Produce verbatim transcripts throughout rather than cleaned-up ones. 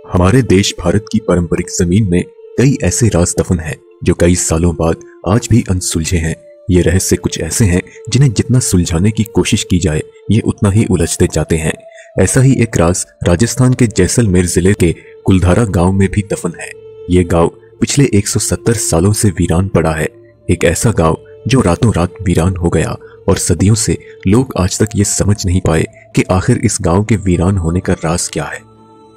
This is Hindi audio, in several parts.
हमारे देश भारत की पारंपरिक जमीन में कई ऐसे राज दफन हैं जो कई सालों बाद आज भी अनसुलझे हैं। ये रहस्य कुछ ऐसे हैं जिन्हें जितना सुलझाने की कोशिश की जाए ये उतना ही उलझते जाते हैं। ऐसा ही एक राज राजस्थान के जैसलमेर जिले के कुलधारा गांव में भी दफन है। ये गांव पिछले एक सौ सत्तर सालों से वीरान पड़ा है। एक ऐसा गांव जो रातों रात वीरान हो गया और सदियों से लोग आज तक ये समझ नहीं पाए कि आखिर इस गांव के वीरान होने का राज क्या है।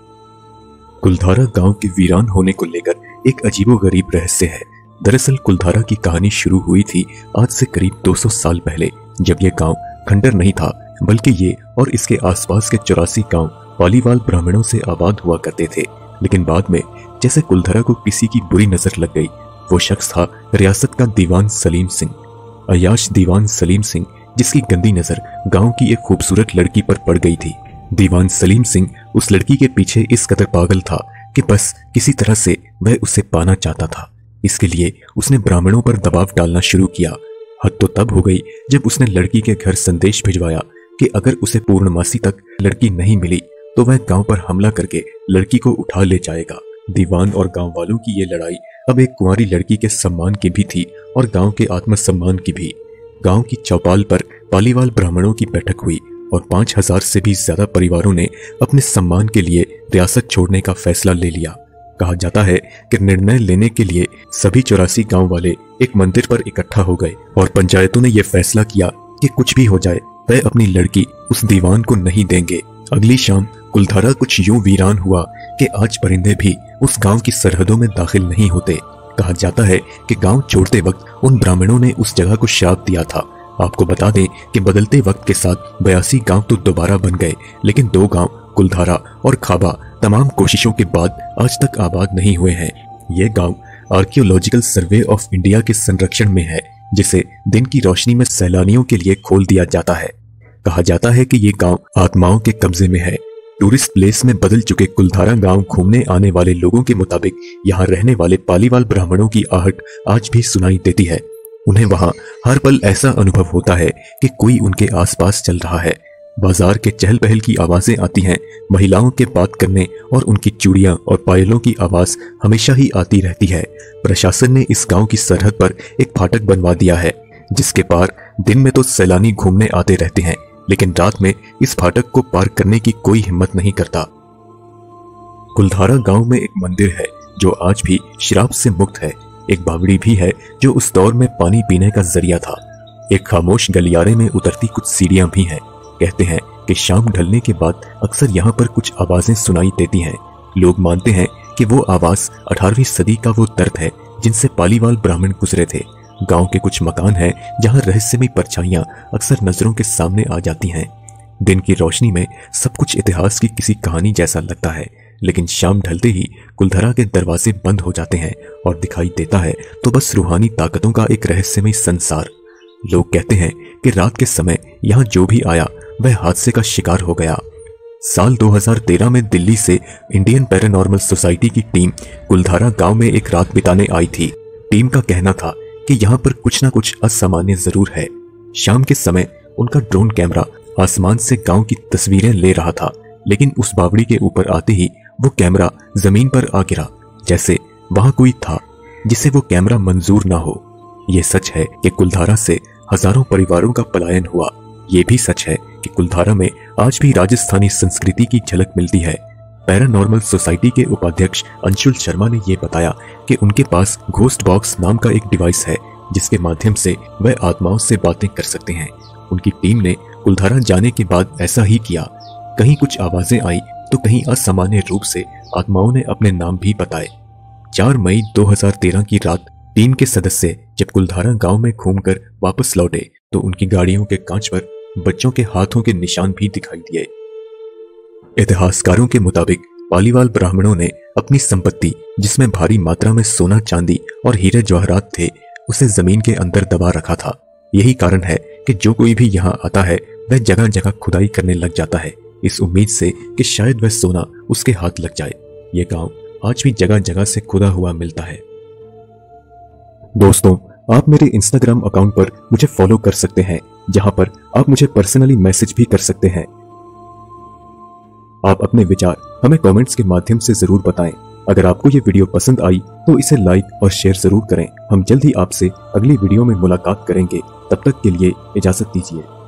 कुलधारा गांव के वीरान होने को लेकर एक अजीबोगरीब रहस्य है। दरअसल कुलधारा की कहानी शुरू हुई थी आज से करीब दो सौ साल पहले, जब यह गांव खंडर नहीं था बल्कि ये और इसके आसपास के चौरासी गांव पालीवाल ब्राह्मणों से आबाद हुआ करते थे। लेकिन बाद में जैसे कुलधारा को किसी की बुरी नजर लग गई। वो शख्स था रियासत का दीवान सलीम सिंह, अयाश दीवान सलीम सिंह, जिसकी गंदी नजर गांव की एक खूबसूरत लड़की पर पड़ गई थी। दीवान सलीम सिंह उस लड़की के पीछे इस कदर पागल था कि बस किसी तरह से वह उसे पाना चाहता था। इसके लिए उसने ब्राह्मणों पर दबाव डालना शुरू किया। हद तो तब हो गई जब उसने लड़की के घर संदेश भिजवाया कि अगर उसे पूर्णमासी तक लड़की नहीं मिली तो वह गांव पर हमला करके लड़की को उठा ले जाएगा। दीवान और गांव वालों की ये लड़ाई अब एक कुंवारी लड़की के सम्मान की भी थी और गांव के आत्मसम्मान की भी। गांव की चौपाल पर पालीवाल ब्राह्मणों की बैठक हुई और पांच हजार से भी ज्यादा परिवारों ने अपने सम्मान के लिए रियासत छोड़ने का फैसला ले लिया। कहा जाता है कि निर्णय लेने के लिए सभी चौरासी गांव वाले एक मंदिर पर इकट्ठा हो गए और पंचायतों ने यह फैसला किया कि कुछ भी हो जाए वह अपनी लड़की उस दीवान को नहीं देंगे। अगली शाम कुलधारा कुछ यूं वीरान हुआ कि आज परिंदे भी उस गांव की सरहदों में दाखिल नहीं होते। कहा जाता है कि गांव छोड़ते वक्त उन ब्राह्मणों ने उस जगह को श्राप दिया था। आपको बता दें कि बदलते वक्त के साथ बयासी गांव तो दोबारा बन गए, लेकिन दो गांव कुलधारा और खाबा तमाम कोशिशों के बाद आज तक आबाद नहीं हुए हैं। ये गांव आर्कियोलॉजिकल सर्वे ऑफ इंडिया के संरक्षण में है, जिसे दिन की रोशनी में सैलानियों के लिए खोल दिया जाता है। कहा जाता है कि ये गांव आत्माओं के कब्जे में है। टूरिस्ट प्लेस में बदल चुके कुलधारा गांव घूमने आने वाले लोगों के मुताबिक यहाँ रहने वाले पालीवाल ब्राह्मणों की आहट आज भी सुनाई देती है। उन्हें वहां हर पल ऐसा अनुभव होता है कि कोई उनके आसपास चल रहा है। बाजार के चहल पहल की आवाजें आती हैं, महिलाओं के बात करने और उनकी चूड़ियां और पायलों की आवाज हमेशा ही आती रहती है। प्रशासन ने इस गांव की सरहद पर एक फाटक बनवा दिया है, जिसके पार दिन में तो सैलानी घूमने आते रहते हैं, लेकिन रात में इस फाटक को पार करने की कोई हिम्मत नहीं करता। कुलधारा गांव में एक मंदिर है जो आज भी श्राप से मुक्त है। एक बावड़ी भी है जो उस दौर में पानी पीने का जरिया था। एक खामोश गलियारे में उतरती कुछ सीढ़ियां भी हैं। कहते हैं कि शाम ढलने के बाद अक्सर यहाँ पर कुछ आवाजें सुनाई देती हैं। लोग मानते हैं कि वो आवाज अठारहवीं सदी का वो दर्द है जिनसे पालीवाल ब्राह्मण गुजरे थे। गांव के कुछ मकान हैं जहां रहस्यमयी परछाइयां अक्सर नजरों के सामने आ जाती हैं। दिन की रोशनी में सब कुछ इतिहास की किसी कहानी जैसा लगता है, लेकिन शाम ढलते ही कुलधारा के दरवाजे बंद हो जाते हैं और दिखाई देता है तो बस रूहानी ताकतों का एक रहस्यमय संसार। लोग कहते हैं कि रात के समय यहाँ जो भी आया वह हादसे का शिकार हो गया। साल दो हज़ार तेरह में दिल्ली से इंडियन पैरानॉर्मल सोसाइटी की टीम कुलधारा गांव में एक रात बिताने आई थी। टीम का कहना था कि यहाँ पर कुछ ना कुछ असामान्य जरूर है। शाम के समय उनका ड्रोन कैमरा आसमान से गांव की तस्वीरें ले रहा था, लेकिन उस बावड़ी के ऊपर आते ही वो कैमरा जमीन पर आ गिरा, जैसे वहां कोई था जिसे वो कैमरा मंजूर ना हो। यह सच है कि कुलधारा से हजारों परिवारों का पलायन हुआ। ये भी सच है कि कुलधारा में आज भी राजस्थानी संस्कृति की झलक मिलती है। पैरानॉर्मल सोसाइटी के उपाध्यक्ष अंशुल शर्मा ने यह बताया कि उनके पास घोस्ट बॉक्स नाम का एक डिवाइस है जिसके माध्यम से वह आत्माओं से बातें कर सकते हैं। उनकी टीम ने कुलधारा जाने के बाद ऐसा ही किया। कहीं कुछ आवाजें आई तो कहीं असामान्य रूप से आत्माओं ने अपने नाम भी बताए। चार मई दो हज़ार तेरह की रात टीम के सदस्य जब कुलधारा गांव में घूमकर वापस लौटे तो उनकी गाड़ियों के कांच पर बच्चों के हाथों के निशान भी दिखाई दिए। इतिहासकारों के मुताबिक पालीवाल ब्राह्मणों ने अपनी संपत्ति, जिसमें भारी मात्रा में सोना चांदी और हीरे जवाहरात थे, उसे जमीन के अंदर दबा रखा था। यही कारण है कि जो कोई भी यहाँ आता है वह जगह जगह खुदाई करने लग जाता है, इस उम्मीद से कि शायद वह सोना उसके हाथ लग जाए। यह गांव आज भी जगह जगह से खुदा हुआ मिलता है। दोस्तों, आप मेरे इंस्टाग्राम अकाउंट पर मुझे फॉलो कर सकते हैं, जहां पर आप मुझे पर्सनली मैसेज भी कर सकते हैं। आप अपने विचार हमें कमेंट्स के माध्यम से जरूर बताएं। अगर आपको ये वीडियो पसंद आई तो इसे लाइक और शेयर जरूर करें। हम जल्द ही आपसे अगली वीडियो में मुलाकात करेंगे। तब तक के लिए इजाजत दीजिए।